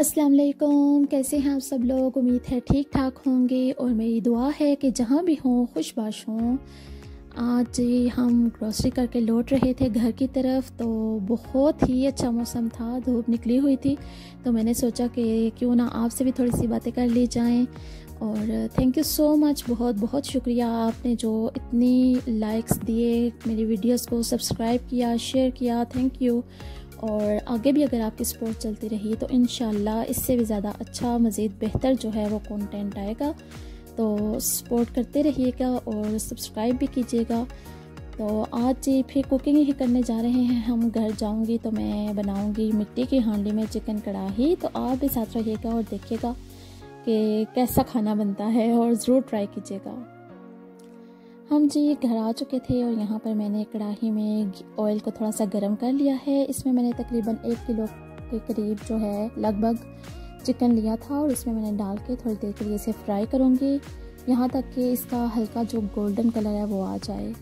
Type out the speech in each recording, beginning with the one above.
अस्सलाम वालेकुम, कैसे हैं आप सब लोग। उम्मीद है ठीक ठाक होंगे और मेरी दुआ है कि जहाँ भी हों खुशबाश हों। आज हम ग्रोसरी करके लौट रहे थे घर की तरफ, तो बहुत ही अच्छा मौसम था, धूप निकली हुई थी। तो मैंने सोचा कि क्यों ना आपसे भी थोड़ी सी बातें कर ली जाएं। और थैंक यू सो मच, बहुत बहुत शुक्रिया आपने जो इतनी लाइक्स दिए, मेरी वीडियोस को सब्सक्राइब किया, शेयर किया, थैंक यू। और आगे भी अगर आपकी सपोर्ट चलती रही तो इंशाल्लाह इससे भी ज़्यादा अच्छा, मज़ीद बेहतर जो है वो कंटेंट आएगा। तो सपोर्ट करते रहिएगा और सब्सक्राइब भी कीजिएगा। तो आज फिर कुकिंग ही करने जा रहे हैं हम। घर जाऊंगी तो मैं बनाऊंगी मिट्टी की हांडी में चिकन कढ़ाई। तो आप भी साथ रहिएगा और देखिएगा कि कैसा खाना बनता है और ज़रूर ट्राई कीजिएगा। हम जी घर आ चुके थे और यहाँ पर मैंने कढ़ाई में ऑयल को थोड़ा सा गर्म कर लिया है। इसमें मैंने तकरीबन 1 किलो के करीब जो है लगभग चिकन लिया था और इसमें मैंने डाल के थोड़ी देर के लिए इसे फ्राई करूँगी, यहाँ तक कि इसका हल्का जो गोल्डन कलर है वो आ जाए।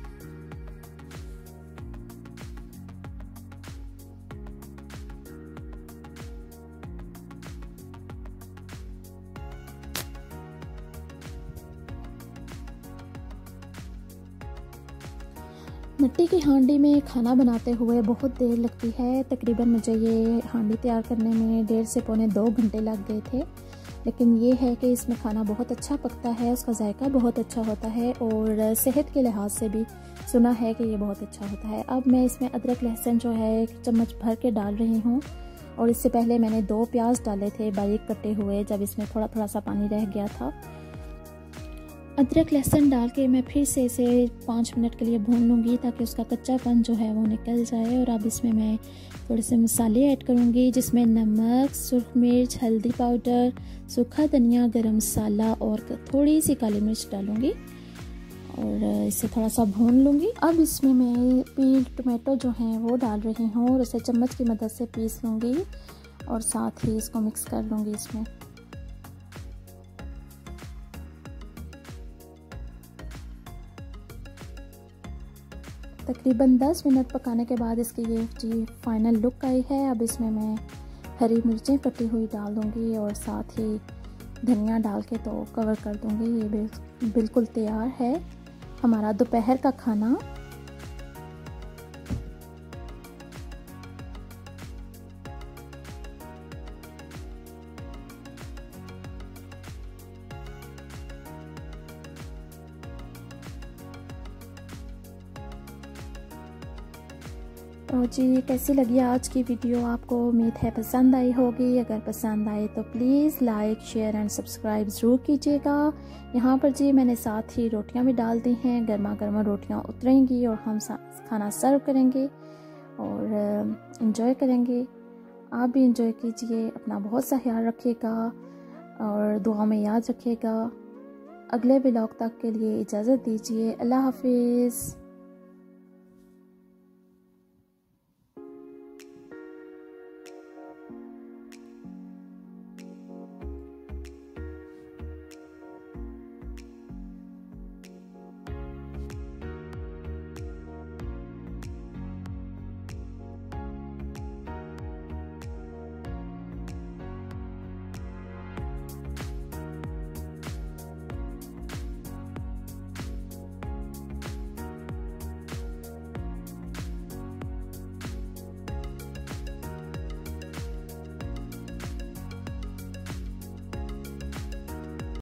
मिट्टी की हांडी में खाना बनाते हुए बहुत देर लगती है। तकरीबन मुझे ये हांडी तैयार करने में 1.5 से पौने 2 घंटे लग गए थे। लेकिन ये है कि इसमें खाना बहुत अच्छा पकता है, उसका जायका बहुत अच्छा होता है और सेहत के लिहाज से भी सुना है कि ये बहुत अच्छा होता है। अब मैं इसमें अदरक लहसुन जो है 1 चम्मच भर के डाल रही हूँ। और इससे पहले मैंने 2 प्याज डाले थे बारीक कटे हुए, जब इसमें थोड़ा थोड़ा सा पानी रह गया था। अदरक लहसुन डाल के मैं फिर से इसे 5 मिनट के लिए भून लूँगी ताकि उसका कच्चापन जो है वो निकल जाए। और अब इसमें मैं थोड़े से मसाले ऐड करूँगी, जिसमें नमक, सुर्ख मिर्च, हल्दी पाउडर, सूखा धनिया, गरम मसाला और थोड़ी सी काली मिर्च डालूँगी और इसे थोड़ा सा भून लूँगी। अब इसमें मैं पील टमाटो जो हैं वो डाल रही हूँ और इसे चम्मच की मदद से पीस लूँगी और साथ ही इसको मिक्स कर लूँगी। इसमें तकरीबन 10 मिनट पकाने के बाद इसकी ये जी फाइनल लुक आई है। अब इसमें मैं हरी मिर्चें कटी हुई डाल दूँगी और साथ ही धनिया डाल के तो कवर कर दूँगी। ये बिल्कुल तैयार है हमारा दोपहर का खाना। तो जी कैसी लगी आज की वीडियो आपको। उम्मीद है पसंद आई होगी। अगर पसंद आए तो please like, share and subscribe ज़रूर कीजिएगा। यहाँ पर जी मैंने साथ ही रोटियाँ भी डाल दी हैं। गर्मा गर्मा रोटियाँ उतरेंगी और हम खाना सर्व करेंगे और इन्जॉय करेंगे। आप भी इन्जॉय कीजिए। अपना बहुत सा ख्याल रखिएगा और दुआ में याद रखिएगा। अगले व्लॉग तक के लिए इजाज़त दीजिए। अल्लाह हाफिज़।